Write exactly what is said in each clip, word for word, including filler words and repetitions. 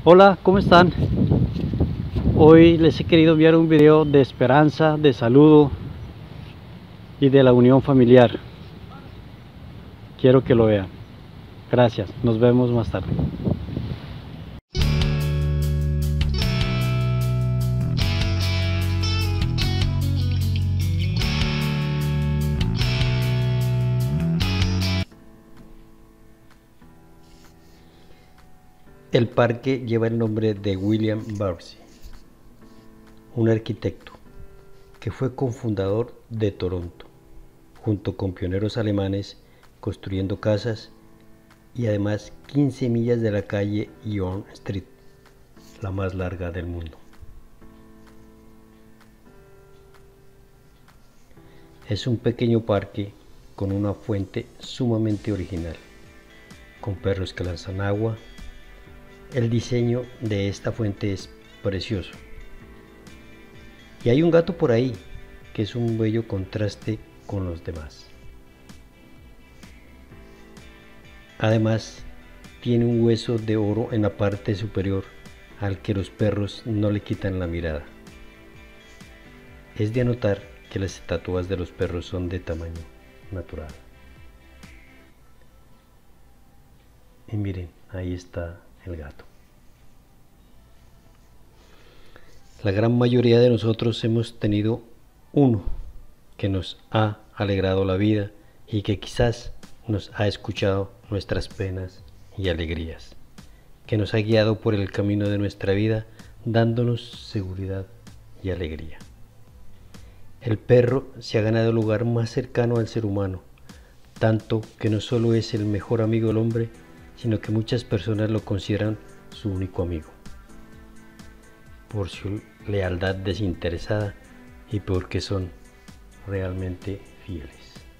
Hola, ¿cómo están? Hoy les he querido enviar un video de esperanza, de saludo y de la unión familiar. Quiero que lo vean. Gracias, nos vemos más tarde. El parque lleva el nombre de William Barclay, un arquitecto que fue cofundador de Toronto, junto con pioneros alemanes construyendo casas y además quince millas de la calle Yonge Street, la más larga del mundo. Es un pequeño parque con una fuente sumamente original, con perros que lanzan agua. El diseño de esta fuente es precioso. Y hay un gato por ahí, que es un bello contraste con los demás. Además, tiene un hueso de oro en la parte superior, al que los perros no le quitan la mirada. Es de anotar que las estatuas de los perros son de tamaño natural. Y miren, ahí está el gato. La gran mayoría de nosotros hemos tenido uno que nos ha alegrado la vida y que quizás nos ha escuchado nuestras penas y alegrías, que nos ha guiado por el camino de nuestra vida, dándonos seguridad y alegría. El perro se ha ganado el lugar más cercano al ser humano, tanto que no solo es el mejor amigo del hombre, sino que muchas personas lo consideran su único amigo, por su lealtad desinteresada y porque son realmente fieles.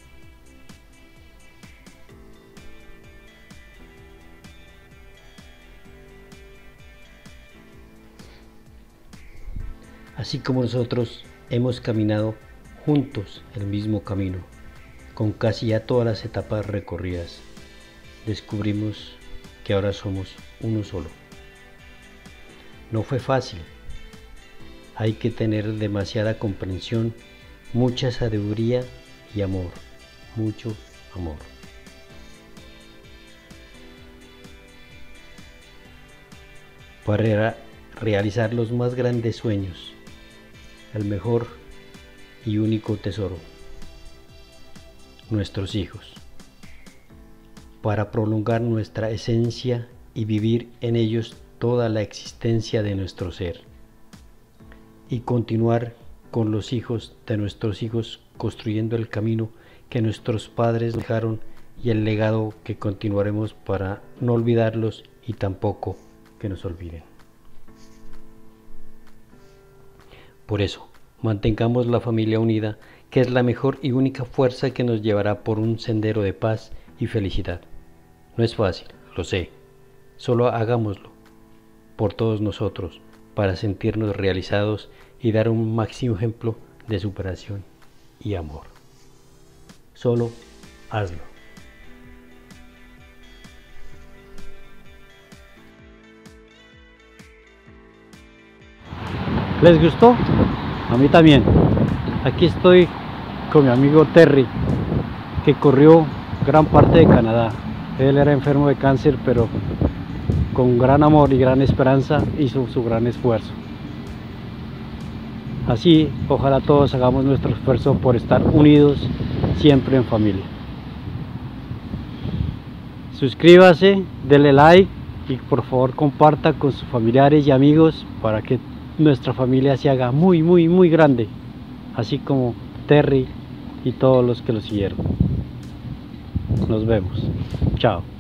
Así como nosotros hemos caminado juntos el mismo camino, con casi ya todas las etapas recorridas, descubrimos que ahora somos uno solo. No fue fácil. Hay que tener demasiada comprensión, mucha sabiduría y amor, mucho amor. Para realizar los más grandes sueños, el mejor y único tesoro, nuestros hijos. Para prolongar nuestra esencia y vivir en ellos toda la existencia de nuestro ser. Y continuar con los hijos de nuestros hijos construyendo el camino que nuestros padres dejaron y el legado que continuaremos para no olvidarlos y tampoco que nos olviden. Por eso, mantengamos la familia unida, que es la mejor y única fuerza que nos llevará por un sendero de paz y felicidad. No es fácil, lo sé, solo hagámoslo por todos nosotros, para sentirnos realizados y dar un máximo ejemplo de superación y amor. Solo hazlo. ¿Les gustó? A mí también. Aquí estoy con mi amigo Terry, que corrió gran parte de Canadá. Él era enfermo de cáncer, pero con gran amor y gran esperanza hizo su gran esfuerzo. Así, ojalá todos hagamos nuestro esfuerzo por estar unidos siempre en familia. Suscríbase, denle like y por favor comparta con sus familiares y amigos para que nuestra familia se haga muy muy muy grande, así como Terry y todos los que lo siguieron. Nos vemos. Chao.